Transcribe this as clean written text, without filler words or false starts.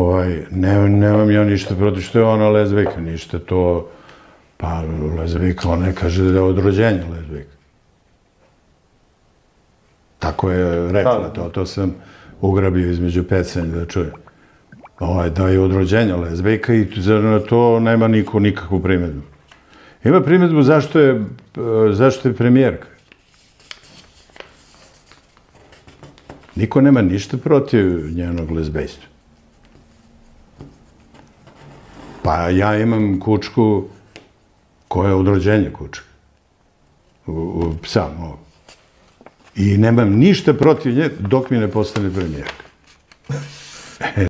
Nemam ja ništa protiv što je ona lezbijka, ništa to, pa lezbijka, ona ne kaže da je od rođenja lezbijka. Tako je rekla, to sam ugrabio između pecanja da čujem. Da je od rođenja lezbijka i na to nema niko nikakvu primjedbu. Ima primjedbu zašto je premijerka. Niko nema ništa protiv njenog lezbejstva. Pa ja imam kučku koja je od rođenja kučka. Psa mog. I nemam ništa protiv nje dok mi ne postane premijerka.